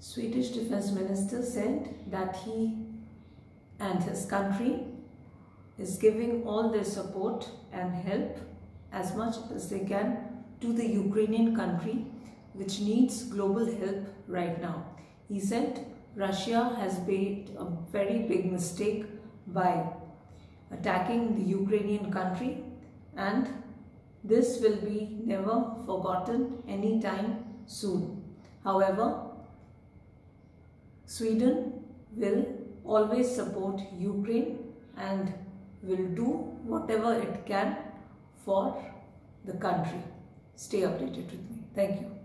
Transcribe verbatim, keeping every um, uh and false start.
Swedish Defense Minister said that he and his country is giving all their support and help as much as they can to the Ukrainian country, which needs global help right now. He said Russia has made a very big mistake by attacking the Ukrainian country, and this will be never forgotten anytime soon. However, Sweden will always support Ukraine and will do whatever it can for the country. Stay updated with me. Thank you.